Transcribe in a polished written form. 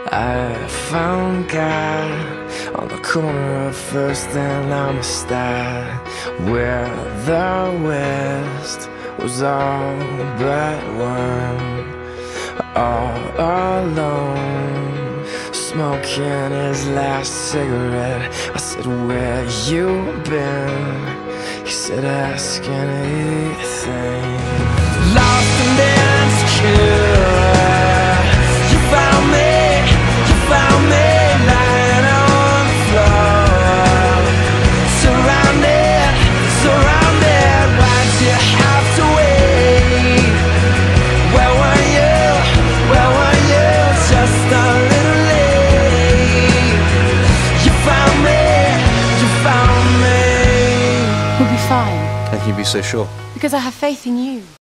I found God on the corner of First and Amistad, where the West was all but one. All alone, smoking his last cigarette. I said, where you been? He said, ask anything. Lost and insecure, you found me lying on the floor. Surrounded, why'd you have to wait? Where were you, just a little late? You found me. We'll be fine. How can you be so sure? Because I have faith in you.